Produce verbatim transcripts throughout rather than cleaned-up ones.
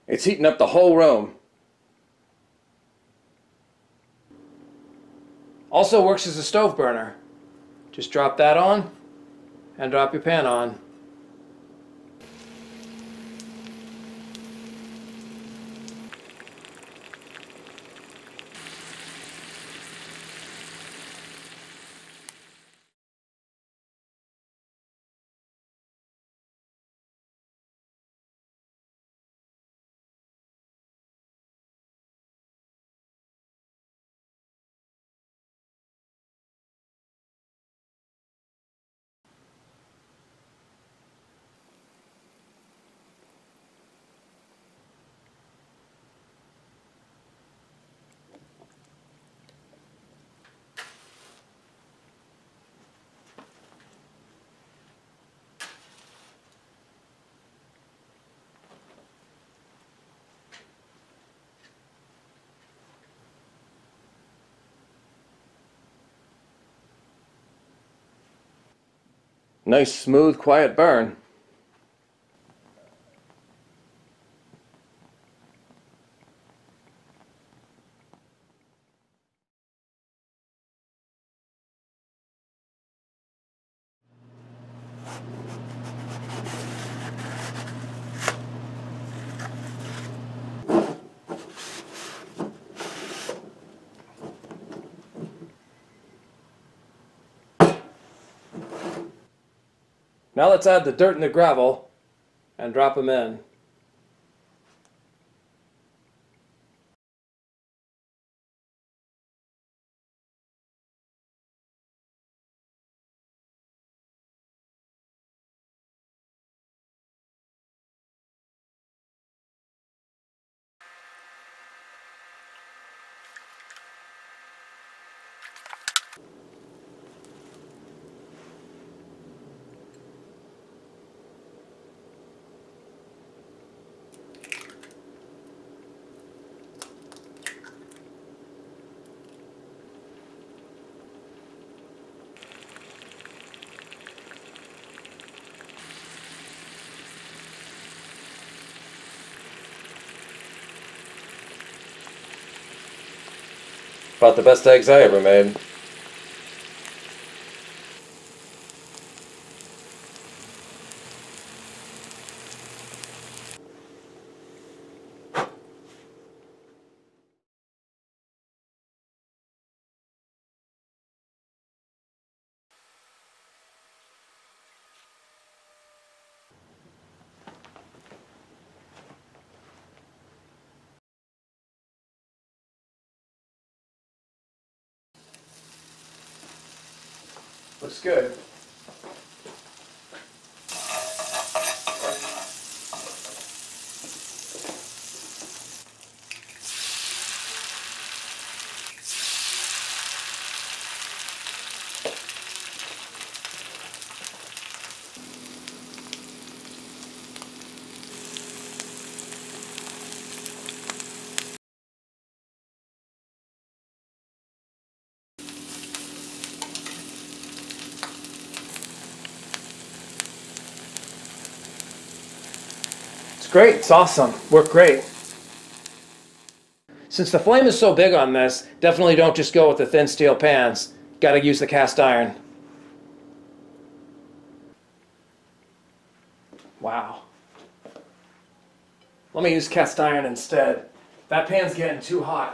It's heating up the whole room. Also works as a stove burner. Just drop that on and drop your pan on. Nice, smooth, quiet burn. Now let's add the dirt and the gravel and drop them in. About the best eggs I ever made. Looks good. Great, it's awesome. Worked great. Since the flame is so big on this, definitely don't just go with the thin steel pans. Gotta use the cast iron. Wow. Let me use cast iron instead. That pan's getting too hot.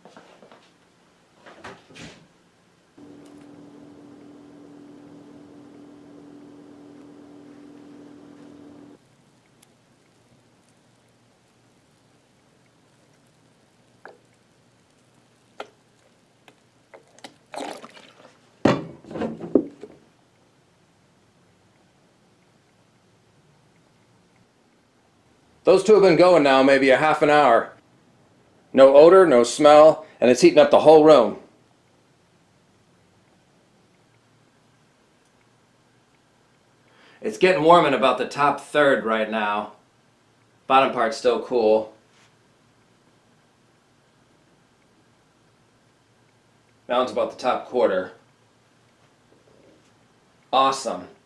Those two have been going now maybe a half an hour. No odor, no smell, and it's heating up the whole room. It's getting warm in about the top third right now. Bottom part's still cool. Now it's about the top quarter. Awesome.